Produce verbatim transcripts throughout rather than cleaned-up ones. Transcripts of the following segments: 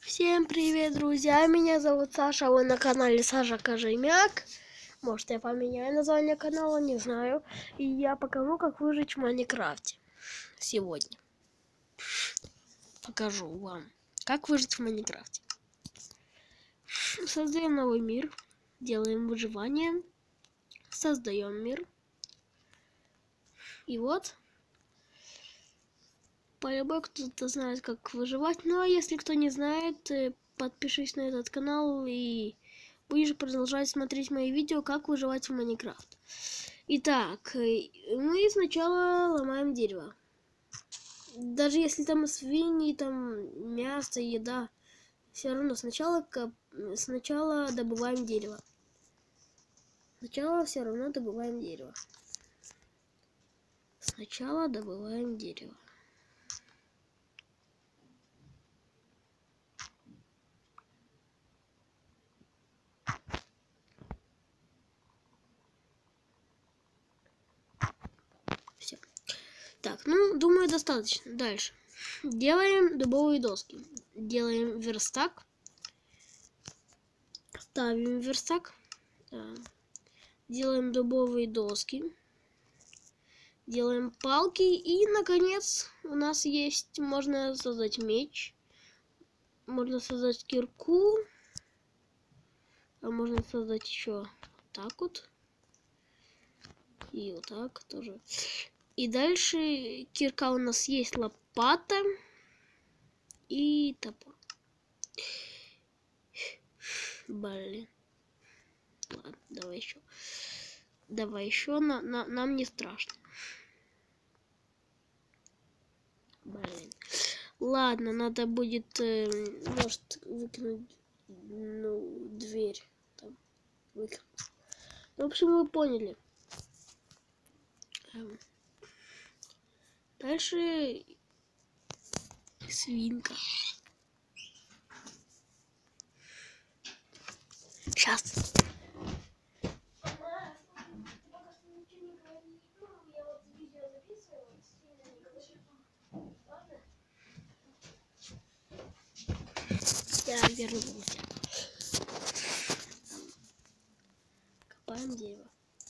Всем привет, друзья! Меня зовут Саша, вы на канале Саша Кожемяк. Может, я поменяю название канала, не знаю. И я покажу, как выжить в Майнкрафте. Сегодня покажу вам, как выжить в Майнкрафте. Создаем новый мир, делаем выживание, создаем мир. И вот, по-любому кто-то знает, как выживать. Ну а если кто не знает, подпишись на этот канал и будешь продолжать смотреть мои видео, как выживать в Майнкрафт. Итак, мы сначала ломаем дерево. Даже если там свиньи, там мясо, еда, все равно сначала, сначала добываем дерево. Сначала все равно добываем дерево. Сначала добываем дерево. Все. Так, ну, думаю, достаточно. Дальше. Делаем дубовые доски. Делаем верстак. Ставим верстак. Делаем дубовые доски. Делаем палки. И, наконец, у нас есть... Можно создать меч. Можно создать кирку. А можно создать еще вот так вот. И вот так тоже. И дальше кирка у нас есть, лопата и топор. Блин. Ладно, давай еще. Давай еще. На, на, нам не страшно. Блин. Ладно, надо будет, э, может, выкинуть, ну, дверь. Там, выкинуть. В общем, вы поняли. Эм. Дальше свинка. Сейчас. Я вернулся. Копаем дерево.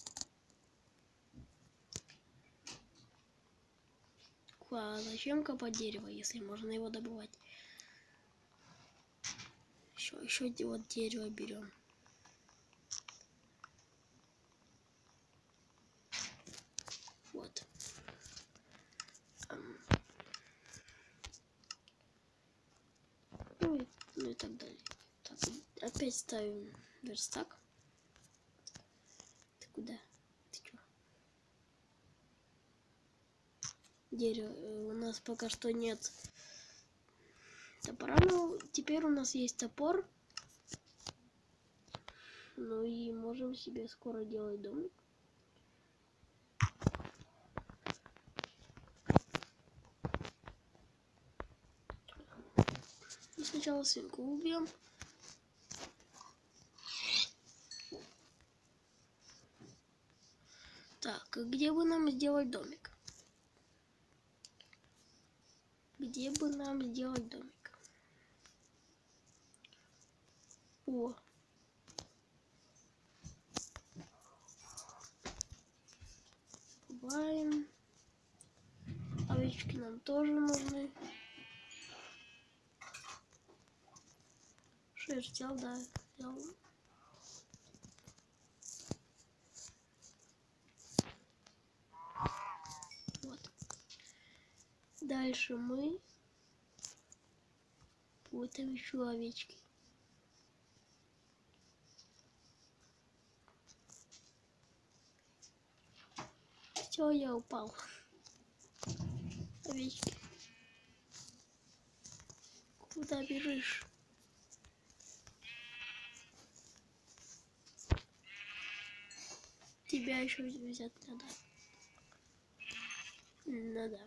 А зачем копать дерево, если можно его добывать? Еще, еще вот дерево берем. Вот. Ну и, ну и так далее. Так, опять ставим верстак. Ты куда? Ты чё? Дерево. У нас пока что нет топора, но теперь у нас есть топор. Ну и можем себе скоро делать домик. И сначала свинку убьем. Так, где бы нам сделать домик? Где бы нам сделать домик? О! Бываем. Овечки нам тоже нужны. Шерсть взял, да, взял. Вот. Дальше мы вот там еще овечки. Все, я упал. Овечки. Куда бежишь? Тебя еще взять надо. Надо.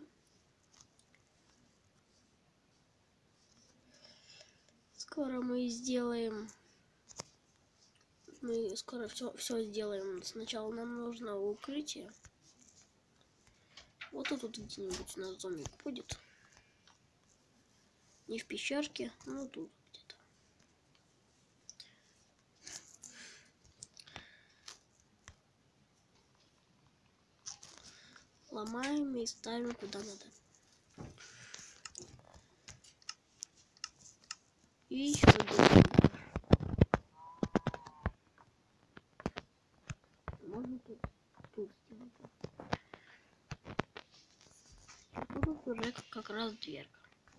Скоро мы сделаем. Мы скоро все, все сделаем. Сначала нам нужно укрытие. Вот тут где-нибудь у нас домик будет. Не в пещерке, но тут где-то. ломаем и ставим куда надо. И еще делаем. Можно тут, тут сделать. Тут уже как раз дверка.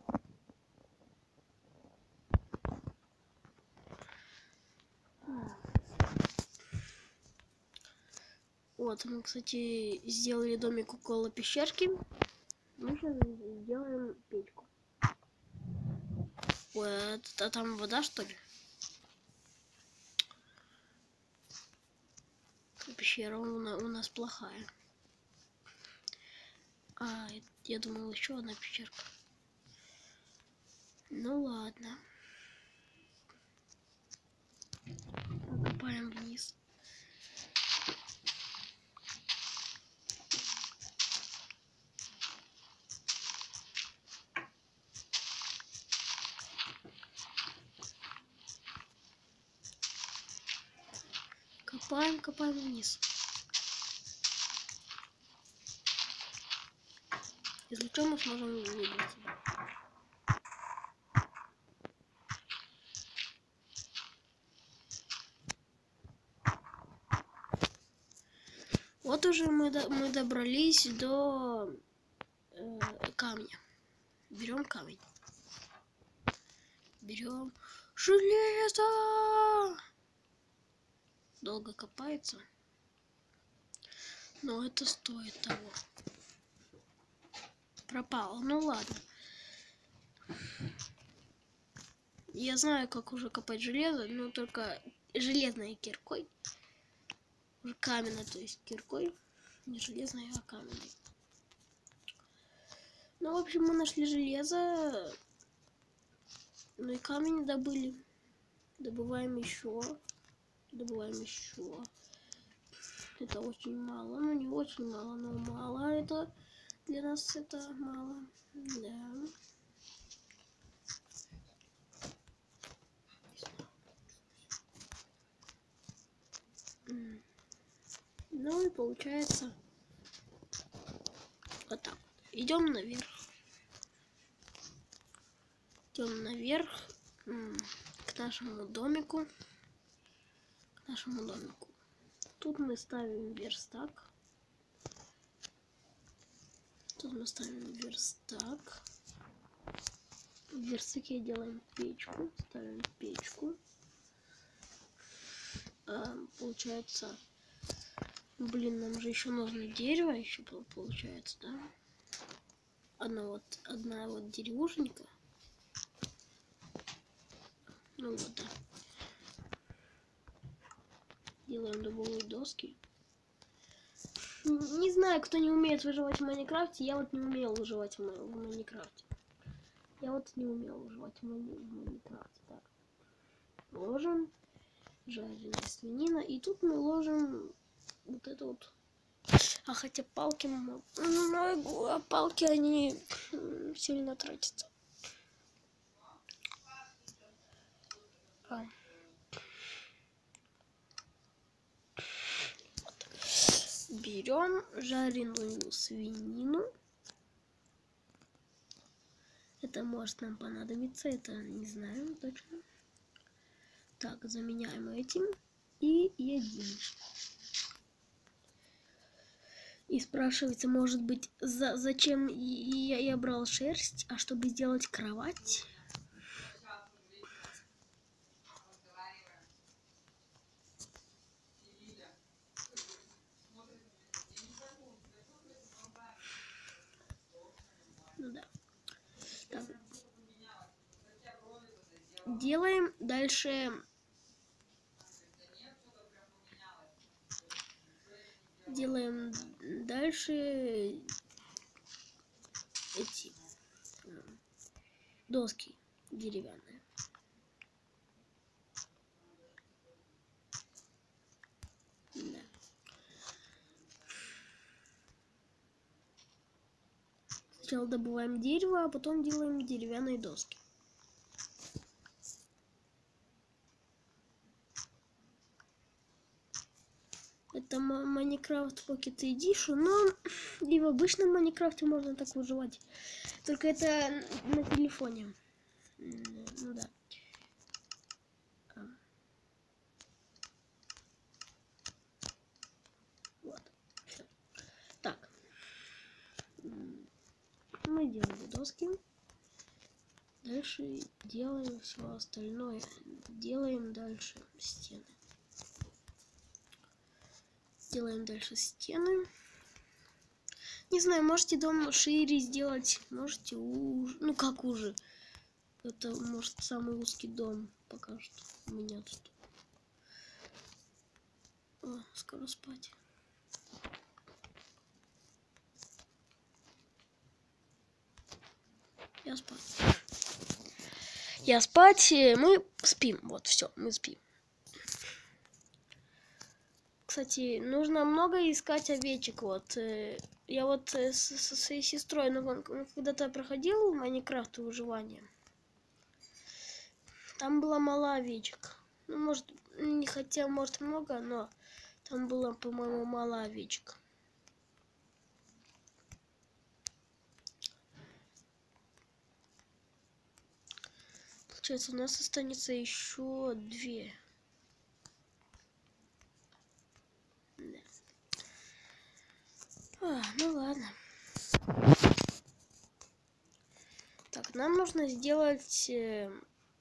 Вот, мы, кстати, сделали домик около пещерки. Мы сейчас сделаем печку. Ой, а там вода, что ли? Пещера у нас, у нас плохая. А, я думал, еще одна пещерка. Ну ладно. Копаем вниз. Копаем, копаем вниз. Если что, мы сможем выбраться. Вот уже мы, до, мы добрались до э, камня. Берем камень. Берем железо. Долго копается. Но это стоит того. Пропало. Ну ладно. Я знаю, как уже копать железо, но только железной киркой. Уже каменной, то есть киркой. Не железной, а каменной. Ну, в общем, мы нашли железо. Ну и камень добыли. Добываем еще. Добываем еще. Это очень мало. Ну, не очень мало, но мало. Это для нас это мало. Да. Ну и получается вот так. Идем наверх. Идем наверх к нашему домику. К нашему домику. Тут мы ставим верстак. Тут мы ставим верстак. В верстаке делаем печку. Ставим печку. А, получается... Блин, нам же еще нужно дерево, еще получается, да? Одна вот, одна вот деревушенька. Ну вот, да. Делаем дубовые доски. Не знаю, кто не умеет выживать в Майнкрафте. Я вот не умел выживать в, в Майнкрафте. Я вот не умел выживать в, Май... в Майнкрафте. Так. Ложим жареная свинина. И тут мы ложим вот это вот. А хотя палки могу, а палки они сильно тратятся. А. Вот. Берем жареную свинину. Это может нам понадобиться, это не знаю точно. Так, заменяем этим и едим. И спрашивается, может быть, за, зачем я, я брал шерсть, а чтобы сделать кровать? Ну да. Так. Делаем дальше. Делаем дальше эти доски деревянные. Да. Сначала добываем дерево, а потом делаем деревянные доски. Это Майнкрафт Pocket Edition, но и в обычном Майнкрафте можно так выживать. Только это на телефоне. Ну да. Вот. Всё. Так. Мы делаем доски. Дальше делаем все остальное. Делаем дальше стены. Делаем дальше стены. Не знаю, можете дом шире сделать. Можете уже. Ну как уже. Это может самый узкий дом пока что у меня тут. О, скоро спать. Я спать. Я спать. Мы спим. Вот, все, мы спим. Кстати, нужно много искать овечек. Вот я вот со своей сестрой, ну, когда-то проходил Майнкрафт выживание. Там было мало овечек. Ну, может, не хотя, может, много, но там было, по-моему, мало овечек. Получается, у нас останется еще две. Да. А, ну ладно. Так, нам нужно сделать э,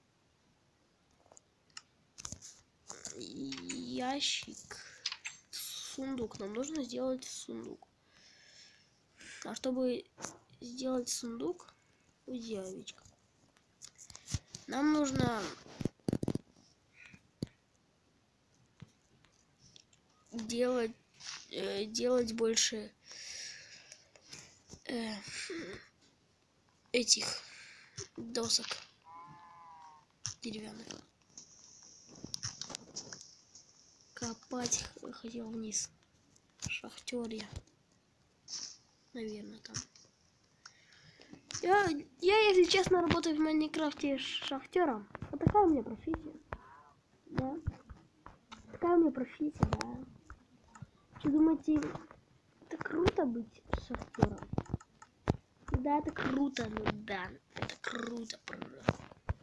ящик, сундук. Нам нужно сделать сундук. А чтобы сделать сундук, где овечка? Нам нужно делать э, делать больше э, этих досок деревянных. Копать хотел вниз. Шахтер я. Наверное, там. Я, я, если честно, работаю в Майнкрафте шахтером. Вот такая у меня профессия. Да. Такая у меня профессия, да. Что думаете, это круто быть шахтером? Да, это круто, ну да, это круто просто.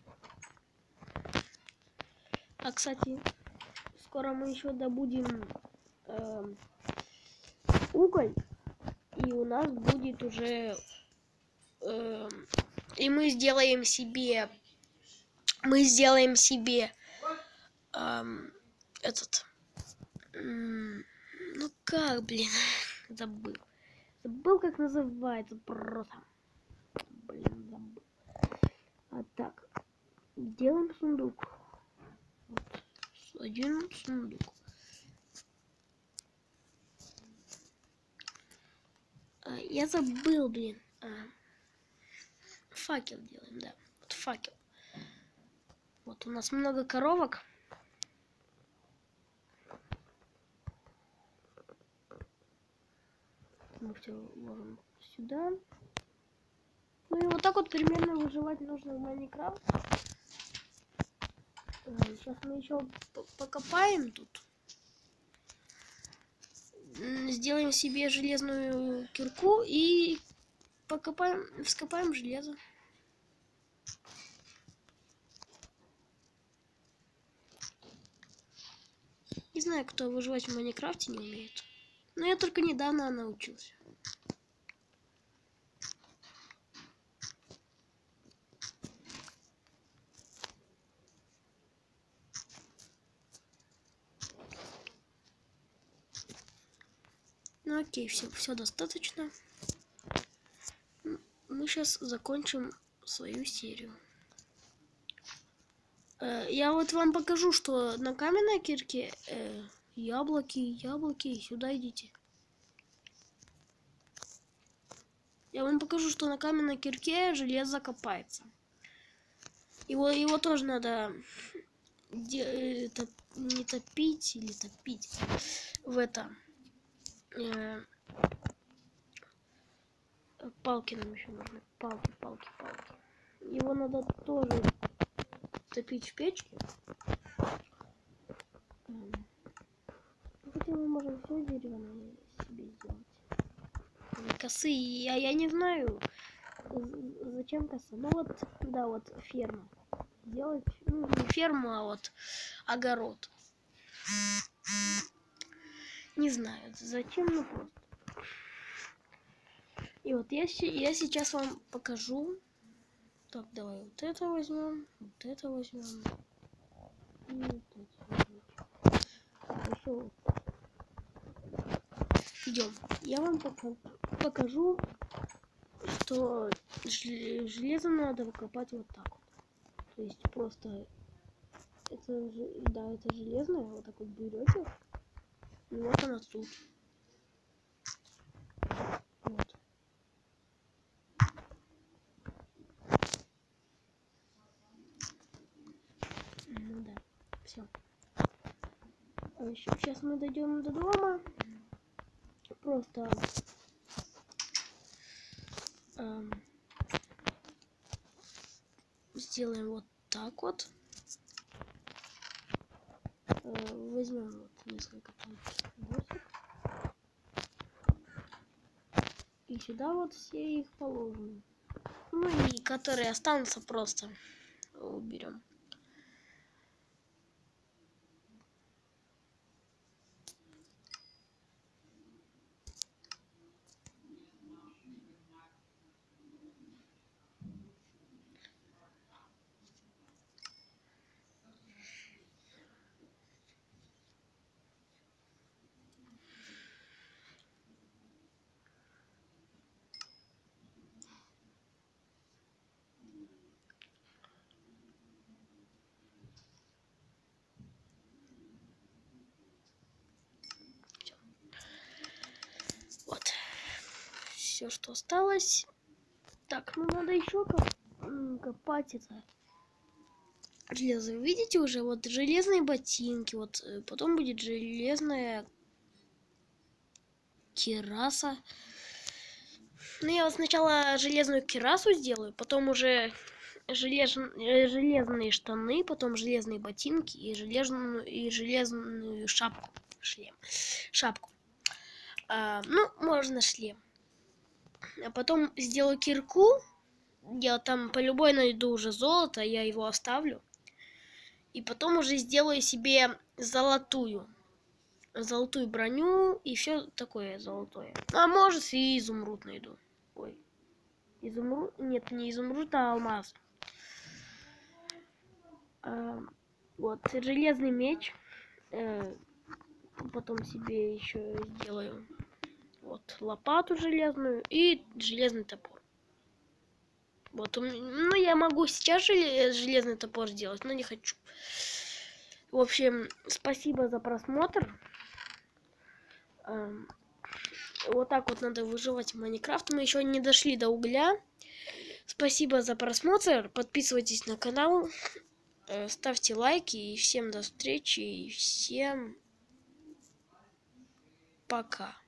А, кстати, скоро мы еще добудем э, уголь, и у нас будет уже... Э, и мы сделаем себе... Мы сделаем себе... Э, этот... Э, ну как, блин, забыл. Забыл, как называется просто. Блин, забыл. А так, делаем сундук. Вот. Один сундук. А, я забыл, блин. А, факел делаем, да. Вот факел. Вот у нас много коровок. Мы все ложим сюда. Ну и вот так вот примерно выживать нужно в Майнкрафт. Сейчас мы еще покопаем тут. Сделаем себе железную кирку и покопаем, вскопаем железо. Не знаю, кто выживать в Майнкрафте не умеет. Но я только недавно научился. Ну окей, все, все достаточно. Мы сейчас закончим свою серию. Я вот вам покажу, что на каменной кирке э, яблоки, яблоки, сюда идите. Я вам покажу, что на каменной кирке железо копается. Его, его тоже надо это, не топить или топить в это. Э, палки нам еще нужны. Палки, палки, палки. Его надо тоже топить в печке. кстати, мы можем все деревянное себе сделать. Косы, я, я не знаю, зачем коса. Ну вот, да, вот ферма. Делать, ну, не ферму, а вот огород. Не знаю, зачем, ну просто. И вот я, я сейчас вам покажу. Так, давай вот это возьмем, вот это возьмем. И вот это возьмем. Идем. Я вам пока покажу, что железо надо выкопать вот так вот. То есть просто это, да, это железное, вот так вот берете. И вот она тут. Вот. Ну да, все. Сейчас мы дойдем до дома. Просто эм, сделаем вот так вот. Э, возьмем вот несколько досок. И сюда вот все их положим. Ну и которые останутся, просто уберем. Вот. Все, что осталось. Так, ну надо еще коп копать это железо. Вы видите уже, вот железные ботинки, вот потом будет железная кираса. Ну я вот сначала железную кирасу сделаю, потом уже желез... железные штаны, потом железные ботинки и железную и железную шапку, шлем, шапку. А, ну можно шлем. А потом сделаю кирку. Я там по любой найду уже золото, я его оставлю. И потом уже сделаю себе золотую. Золотую броню и все такое золотое. А может и изумруд найду. Ой. Изумруд? Нет, не изумруд, а алмаз. А, вот, железный меч. Э, потом себе еще сделаю. Вот, лопату железную и железный топор. Вот, ну я могу сейчас железный топор сделать, но не хочу. В общем, спасибо за просмотр. Вот так вот надо выживать в Майнкрафт. Мы еще не дошли до угля. Спасибо за просмотр. Подписывайтесь на канал. Ставьте лайки. И всем до встречи. И всем пока.